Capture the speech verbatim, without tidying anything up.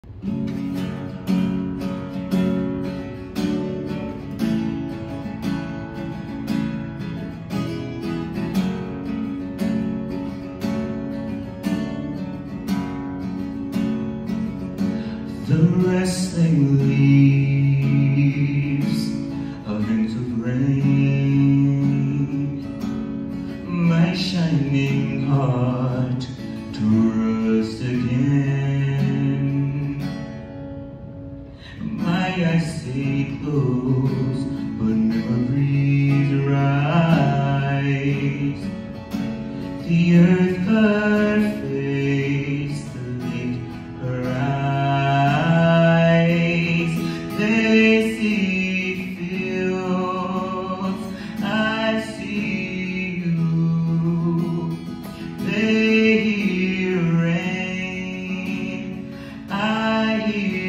The rustling leaves of winter rain, my shining heart to rust again. My eyes stay closed, but memories rise. The earth cut face, the lake her eyes. They see fields, I see you. They hear rain, I hear